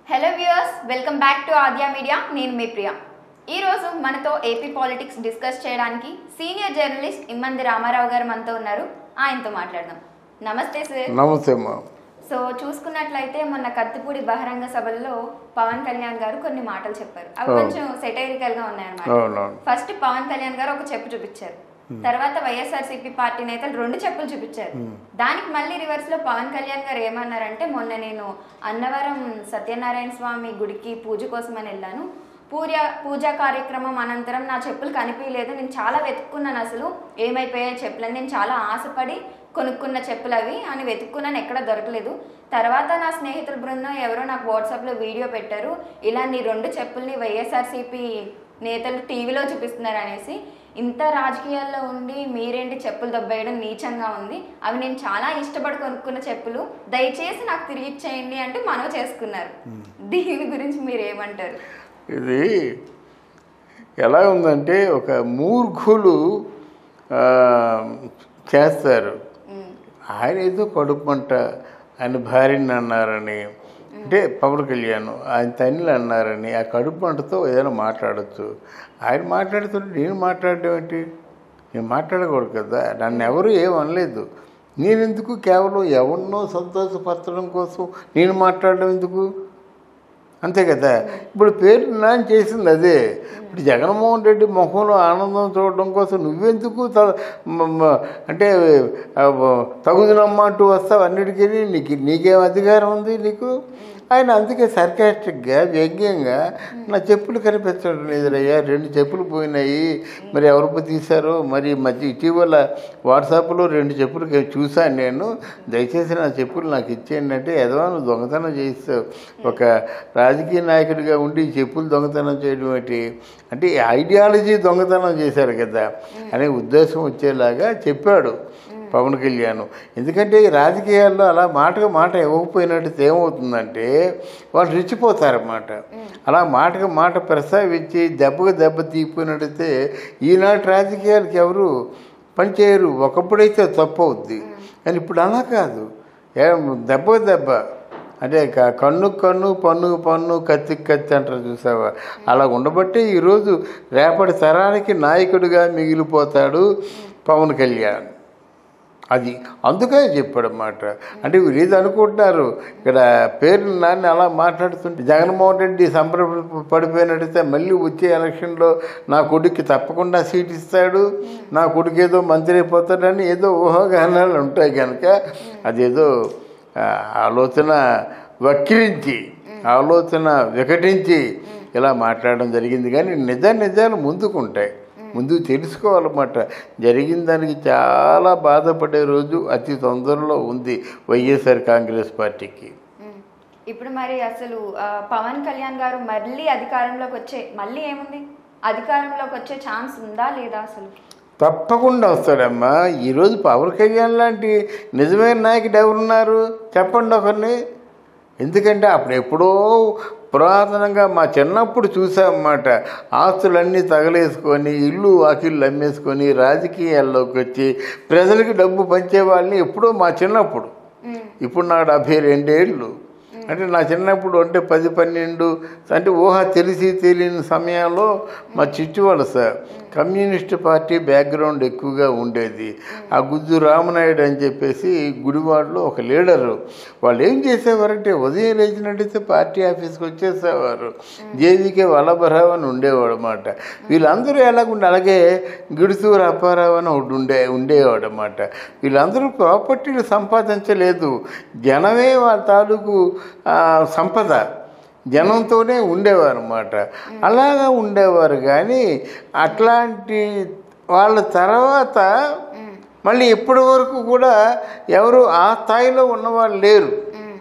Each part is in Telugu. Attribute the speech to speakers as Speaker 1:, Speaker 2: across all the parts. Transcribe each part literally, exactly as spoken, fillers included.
Speaker 1: Hello viewers, welcome back to Aadya media. నేను మీ ప్రియా. ఈరోజు మనతో ఏపీ పాలిటిక్స్ డిస్కస్ చేయడానికి సీనియర్ జర్నలిస్ట్ ఇమ్మంది రామారావు గారు మనతో ఉన్నారు. ఆయనతో మాట్లాడదాం. నమస్తే సార్.
Speaker 2: నమస్తే అమ్మా.
Speaker 1: సో చూసుకున్నట్లయితే మొన్న కత్తిపూడి బహిరంగ సభల్లో పవన్ కళ్యాణ్ గారు కొన్ని మాటలు చెప్పారు. అవి కొంచెం సెటైరికల్ గా ఉన్నాయన్నమాట. ఫస్ట్ పవన్ కళ్యాణ్ గారు ఒక చెప్పు చూపించారు, తర్వాత వైఎస్ఆర్సీపీ పార్టీ నేతలు రెండు చెప్పులు చూపించారు. దానికి మళ్ళీ రివర్స్ లో పవన్ కళ్యాణ్ గారు ఏమన్నారంటే, మొన్న నేను అన్నవరం సత్యనారాయణ స్వామి గుడికి పూజ కోసం అని వెళ్ళాను. పూజ పూజా కార్యక్రమం అనంతరం నా చెప్పులు కనిపించలేదు. నేను చాలా వెతుక్కున్నాను, అసలు ఏమైపోయాయి చెప్పులని. నేను చాలా ఆశపడి కొనుక్కున్న చెప్పులు అవి అని వెతుక్కున్నాను, ఎక్కడ దొరకలేదు. తర్వాత నా స్నేహితుల బృందం ఎవరో నాకు వాట్సాప్లో వీడియో పెట్టారు, ఇలా నీ రెండు చెప్పుల్ని వైఎస్ఆర్సీపీ నేతలు టీవీలో చూపిస్తున్నారు అనేసి. ఇంత రాజకీయాల్లో ఉండి మీరేంటి చెప్పులు దొబ్బేయడం నీచంగా ఉంది, అవి నేను చాలా ఇష్టపడి కొనుక్కున్న చెప్పులు, దయచేసి నాకు తిరిగి ఇచ్చేయండి అంటే మనవి చేసుకున్నారు. దీని గురించి మీరు ఏమంటారు?
Speaker 2: ఇది ఎలా ఉందంటే, ఒక మూర్ఖులు చేస్తారు. ఆయన ఏదో కడుపుమంట, ఆయన భార్యని అన్నారని, అంటే పవన్ కళ్యాణ్ ఆయన తల్లిని అన్నారని ఆ కడుపు మంటతో ఏదైనా మాట్లాడచ్చు. ఆయన మాట్లాడుతుంటే నేను మాట్లాడడం ఏంటి? నేను మాట్లాడకూడదు కదా. నన్ను ఎవరు ఏమనలేదు. నేను ఎందుకు కేవలం ఎవరినో సంతోషపరచడం కోసం నేను మాట్లాడడం ఎందుకు? అంతే కదా. ఇప్పుడు పేరు నాని చేసింది అదే. ఇప్పుడు జగన్మోహన్ రెడ్డి ముఖంలో ఆనందం చూడడం కోసం నువ్వెందుకు అంటే తగుదనమ్మా అంటూ వస్తావు అన్నిటికీ? నీకు నీకేం అధికారం ఉంది నీకు? ఆయన అందుకే సర్కాస్టిక్గా వ్యంగ్యంగా నా చెప్పులు కనిపించడం లేదురయ్యా, రెండు చెప్పులు పోయినాయి, మరి ఎవరు తీశారో మరి మధ్య ఇటీవల వాట్సాప్లో రెండు చెప్పులు చూశాను నేను, దయచేసి నా చెప్పులు నాకు ఇచ్చేయండి అంటే, ఏదో నువ్వు దొంగతనం చేస్తావు. ఒక రాజకీయ నాయకుడిగా ఉండి చెప్పులు దొంగతనం చేయడం ఏంటి అంటే, ఐడియాలజీ దొంగతనం చేశారు కదా అనే ఉద్దేశం వచ్చేలాగా చెప్పాడు పవన్ కళ్యాణ్. ఎందుకంటే ఈ రాజకీయాల్లో అలా మాటకు మాట ఇవ్వకపోయినట్టు ఏమవుతుందంటే వాళ్ళు రెచ్చిపోతారన్నమాట. అలా మాటకు మాట ప్రస్తావించి దెబ్బకు దెబ్బ తీయిపోయినట్టయితే ఈనాటి రాజకీయాలకు ఎవరు పనిచేయరు. ఒకప్పుడైతే తప్పు అవుద్ది, కానీ ఇప్పుడు అలా కాదు. దెబ్బకు దెబ్బ అంటే కన్ను కన్ను పన్ను పన్ను కత్తి కత్తి అంటారు చూసావా, అలా ఉండబట్టే ఈరోజు రేపటి తరానికి నాయకుడిగా మిగిలిపోతాడు పవన్ కళ్యాణ్. అది అందుకే చెప్పాడన్నమాట. అంటే వీరు ఏది అనుకుంటున్నారు, ఇక్కడ పేరు నాన్ని అలా మాట్లాడుతుంటే జగన్మోహన్ రెడ్డి సంబర పడిపోయినట్టయితే మళ్ళీ వచ్చే ఎలక్షన్లో నా కొడుక్కి తప్పకుండా సీట్ ఇస్తాడు, నా కొడుకు ఏదో మంత్రి అయిపోతాడని ఏదో ఊహాగానాలు ఉంటాయి కనుక అదేదో ఆలోచన వక్రించి ఆలోచన వికటించి ఇలా మాట్లాడడం జరిగింది. కానీ నిజ నిజాలు ముందుకుంటాయి, ముందు తెలుసుకోవాలన్నమాట. జరిగిన దానికి చాలా బాధపడే రోజు అతి తొందరలో ఉంది వైఎస్ఆర్ కాంగ్రెస్ పార్టీకి.
Speaker 1: ఇప్పుడు మరి అసలు పవన్ కళ్యాణ్ గారు మళ్ళీ అధికారంలోకి వచ్చే మళ్ళీ ఏముంది అధికారంలోకి వచ్చే ఛాన్స్ ఉందా లేదా? అసలు
Speaker 2: తప్పకుండా వస్తాడమ్మా. ఈరోజు పవన్ కళ్యాణ్ లాంటి నిజమైన నాయకుడు ఎవరున్నారు చెప్పండి ఒకరిని. ఎందుకంటే అప్పుడు ఎప్పుడో పురాతనంగా మా చిన్నప్పుడు చూసామన్నమాట, ఆస్తులన్నీ తగలేసుకొని ఇల్లు వాకిళ్ళు అమ్మేసుకొని రాజకీయాల్లోకి వచ్చి ప్రజలకి డబ్బు పంచే వాళ్ళని ఎప్పుడో మా చిన్నప్పుడు. ఇప్పుడు నాకు డెబ్భై రెండేళ్ళు. అంటే నా చిన్నప్పుడు అంటే పది పన్నెండు అంటే ఊహ తెలిసి తెలియని సమయంలో మా చిట్టు వలస కమ్యూనిస్ట్ పార్టీ బ్యాక్గ్రౌండ్ ఎక్కువగా ఉండేది. ఆ గుజ్జు రామనాయుడు అని చెప్పేసి గుడివాడలో ఒక లీడరు. వాళ్ళు ఏం చేసేవారంటే ఉదయం లేచినట్టయితే పార్టీ ఆఫీస్కి వచ్చేసేవారు. జేవికే వల్లభరావు అని ఉండేవాడు అన్నమాట. వీళ్ళందరూ ఎలాగుండే అలాగే గిడుసూరు అప్పారావు అని ఒకటి ఉండే ఉండేవాడు అన్నమాట. వీళ్ళందరూ ప్రాపర్టీలు సంపాదించలేదు, జనమే వాళ్ళ తాలూకు సంపద, జనంతోనే ఉండేవారు అన్నమాట. అలాగా ఉండేవారు. కానీ అట్లాంటి వాళ్ళ తర్వాత మళ్ళీ ఇప్పటి వరకు కూడా ఎవరు ఆ స్థాయిలో ఉన్నవాళ్ళు లేరు.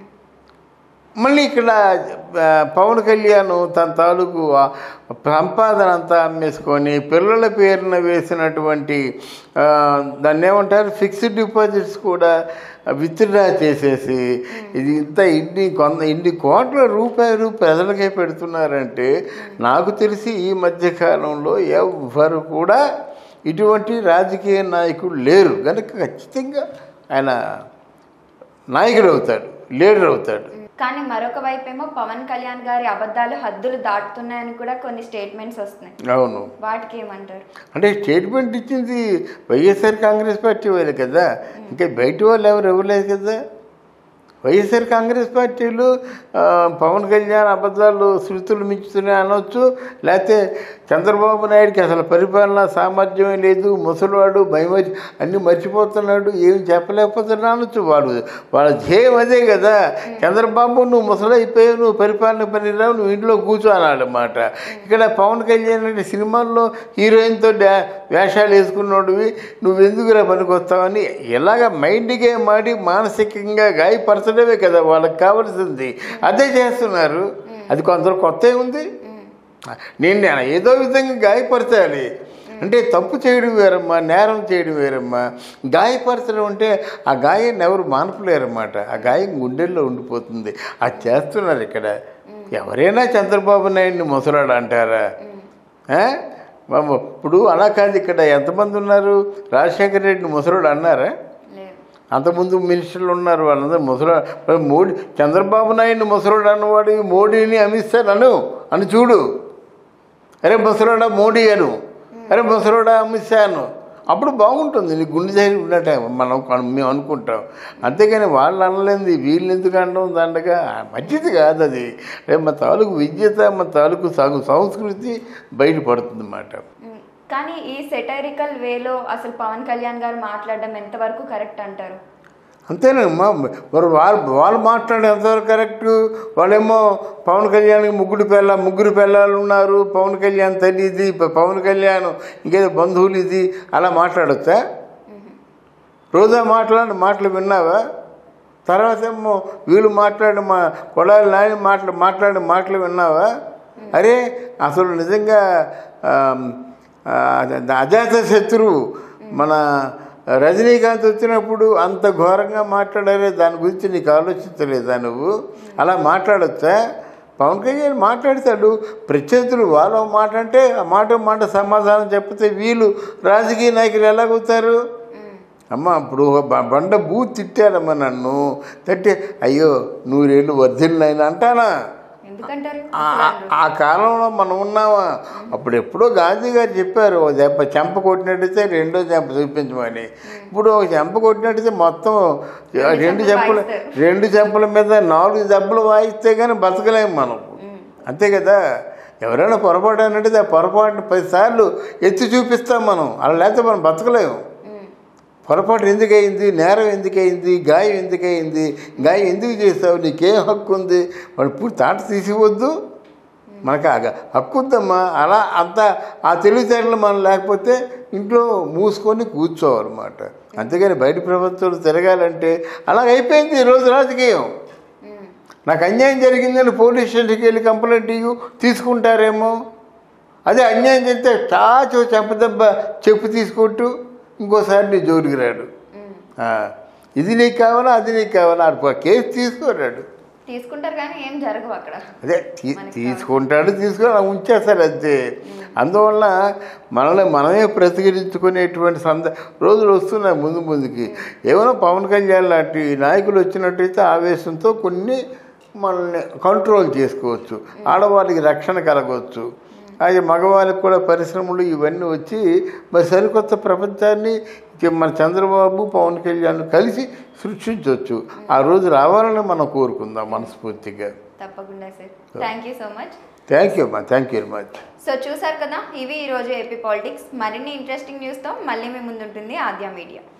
Speaker 2: మళ్ళీ ఇక్కడ పవన్ కళ్యాణ్ తన తాలూకు సంపాదన అంతా అమ్మేసుకొని పిల్లల పేరున వేసినటువంటి దాన్ని ఏమంటారు ఫిక్స్డ్ డిపాజిట్స్ కూడా విత్డ్రా చేసేసి ఇది ఇంత ఇన్ని కొంత ఇన్ని కోట్ల రూపాయలు ప్రజలకే పెడుతున్నారంటే నాకు తెలిసి ఈ మధ్యకాలంలో ఎవ్వరు కూడా ఇటువంటి రాజకీయ నాయకుడు లేరు. కనుక ఖచ్చితంగా ఆయన నాయకుడు అవుతాడు, లీడర్ అవుతాడు.
Speaker 1: కానీ మరొక వైపు ఏమో పవన్ కళ్యాణ్ గారి అబద్ధాలు హద్దులు దాటుతున్నాయని కూడా కొన్ని స్టేట్మెంట్స్ వస్తున్నాయి.
Speaker 2: అవును,
Speaker 1: వాటికి ఏమంటారు?
Speaker 2: అంటే స్టేట్మెంట్ ఇచ్చింది వైఎస్ఆర్ కాంగ్రెస్ పార్టీ వాళ్ళు కదా, ఇంకా బయట వాళ్ళు ఎవరు ఇవ్వలేదు కదా. వైఎస్ఆర్ కాంగ్రెస్ పార్టీలు పవన్ కళ్యాణ్ అబద్ధాలు శృతులు మించుతున్నాయి అనొచ్చు, లేకపోతే చంద్రబాబు నాయుడికి అసలు పరిపాలన సామర్థ్యం లేదు, ముసలివాడు భయమర్చి అన్నీ మర్చిపోతున్నాడు, ఏం చెప్పలేకపోతున్నా అనొచ్చు. వాడు వాళ్ళ ధ్యేయం అదే కదా. చంద్రబాబు నువ్వు ముసలైపోయావు, నువ్వు పరిపాలన పనిరావు, నువ్వు ఇంట్లో కూర్చో అన్నమాట. ఇక్కడ పవన్ కళ్యాణ్ అంటే సినిమాల్లో హీరోయిన్తో డా వేషాలు వేసుకున్నోడివి, నువ్వు ఎందుకురా పనికొస్తావని ఇలాగ మైండ్ గేమ్ ఆడి మానసికంగా గాయపరచడమే కదా వాళ్ళకి కావాల్సింది. అదే చేస్తున్నారు. అది కొంత కొత్త ఉంది. నేను ఏదో విధంగా గాయపరచాలి అంటే తప్పు చేయడం వేరమ్మా, నేరం చేయడం వేరమ్మా. గాయపరచడం అంటే ఆ గాయాన్ని ఎవరు మానపలేరన్నమాట. ఆ గాయం గుండెల్లో ఉండిపోతుంది. అది చేస్తున్నారు ఇక్కడ. ఎవరైనా చంద్రబాబు నాయుడిని ముసలాడు అంటారా? ఇప్పుడు అలా కాదు. ఇక్కడ ఎంతమంది ఉన్నారు? రాజశేఖర రెడ్డిని ముసలాడు అన్నారా? అంతకుముందు మినిస్టర్లు ఉన్నారు, వాళ్ళందరూ ముసలాడు. మోడీ చంద్రబాబు నాయుడిని ముసలాడు అన్నవాడు మోడీని అమిత్ షా అను అని చూడు. అరే ముసలాడా మోడీ అను, అరే ముసలాడా అమిత్ షా అను. అప్పుడు బాగుంటుంది, నీ గుండె ధైర్యం ఉన్నట్టే మనం మేము అనుకుంటాం. అంతేగాని వాళ్ళు అనలేంది వీళ్ళు ఎందుకు అనడం దండగా మంచిది కాదు. అది రేపు మా తాలూకు విద్యత, మా తాలూకు సాగు సంస్కృతి బయటపడుతుంది అన్నమాట.
Speaker 1: కానీ ఈ సెటైరికల్ వేలో అసలు పవన్ కళ్యాణ్ గారు మాట్లాడడం ఎంతవరకు కరెక్ట్ అంటారు?
Speaker 2: అంతేనమ్మా. మరి వాళ్ళు వాళ్ళు మాట్లాడే ఎంతవరకు కరెక్టు? వాళ్ళేమో పవన్ కళ్యాణ్కి ముగ్గురు పిల్ల ముగ్గురు పిల్లలు ఉన్నారు, పవన్ కళ్యాణ్ తల్లి ఇది, పవన్ కళ్యాణ్ ఇంకేదో బంధువులు ఇది, అలా మాట్లాడొచ్చా? రోజా మాట్లాడిన మాటలు విన్నావా? తర్వాత ఏమో వీళ్ళు మాట్లాడిన మా కొడాలి నాయన మాట్లా మాట్లాడిన మాటలు విన్నావా? అరే అసలు నిజంగా అజాత శత్రువు మన రజనీకాంత్ వచ్చినప్పుడు అంత ఘోరంగా మాట్లాడారే, దాని గురించి నీకు ఆలోచించలేదా నువ్వు? అలా మాట్లాడొచ్చా? పవన్ కళ్యాణ్ మాట్లాడతాడు, ప్రత్యర్థులు వాళ్ళు మాట అంటే ఆ మాట మాట సమాధానం చెప్తే వీళ్ళు రాజకీయ నాయకులు ఎలాగవుతారు? అమ్మ ఇప్పుడు బండ బూ తిట్టారమ్మా నన్ను, తట్టే అయ్యో నూరేళ్ళు వర్ధిల్నైనా అంటానా? ఆ కాలంలో మనం ఉన్నామా? అప్పుడు ఎప్పుడో గాంధీ గారు చెప్పారు, ఓ దెబ్బ చెంప కొట్టినట్టయితే రెండో చెంప చూపించమని. ఇప్పుడు ఒక చెంప కొట్టినట్టయితే మొత్తం రెండు చెంపలు రెండు చెంపల మీద నాలుగు దెబ్బలు వాయిస్తే కానీ బతకలేము మనం. అంతే కదా. ఎవరైనా పొరపాటు అన్నట్టు ఆ పొరపాటుని పదిసార్లు ఎత్తి చూపిస్తాం మనం, అలా లేకపోతే మనం బతకలేము. పొరపాటు ఎందుకయింది, నేరం ఎందుకయింది, గాయం ఎందుకయింది, గాయం ఎందుకు చేస్తావు, నీకేం హక్కు ఉంది, వాడు పూర్తి తాట తీసివద్దు. మనకు ఆ హక్కు ఉందమ్మా. అలా అంత ఆ తెలివితేటలు మనం లేకపోతే ఇంట్లో మూసుకొని కూర్చోవాలన్నమాట. అంతేగాని బయట ప్రపంచంలో తిరగాలంటే అలాగైపోయింది ఈరోజు రాజకీయం. నాకు అన్యాయం జరిగిందని పోలీస్ స్టేషన్కి వెళ్ళి కంప్లైంట్ ఇవ్వు, తీసుకుంటారేమో. అదే అన్యాయం చేస్తే చాచో చెంపదెబ్బ చెప్పు తీసుకొట్టు, ఇంకోసారి నీ జోలికి రాడు. ఇది నీకు కావాలా, అది నీకు కావాలా, ఆడు కేసు తీసుకోరాడు.
Speaker 1: తీసుకుంటారు కానీ ఏం జరగవు అక్కడ.
Speaker 2: అదే తీసుకుంటాడు, తీసుకొని అలా ఉంచేస్తాడు అంతే. అందువల్ల మనల్ని మనమే ప్రతిఘటించుకునేటువంటి సంద రోజులు వస్తున్నాయి ముందు ముందుకి. ఏమైనా పవన్ కళ్యాణ్ లాంటి నాయకులు వచ్చినట్టయితే ఆవేశంతో కొన్ని మనల్ని కంట్రోల్ చేసుకోవచ్చు, ఆడవాళ్ళకి రక్షణ కలగవచ్చు. అలాగే మగవాళ్ళకి కూడా పరిశ్రమలు ఇవన్నీ వచ్చి మరి సరికొత్త ప్రపంచాన్ని మన చంద్రబాబు పవన్ కళ్యాణ్ కలిసి సృష్టించవచ్చు. ఆ రోజు రావాలని మనం కోరుకుందాం మనస్ఫూర్తిగా.
Speaker 1: తప్పకుండా sir. Thank you so much.
Speaker 2: Thank you అమ్మా. Thank you very much.
Speaker 1: So చూసారు కదా, ఇవి ఈరోజు ఏపీ పాలిటిక్స్. మరిన్ని ఇంట్రెస్టింగ్ న్యూస్తో మళ్ళీ మీ ముందుంటుంది ఆద్య మీడియా.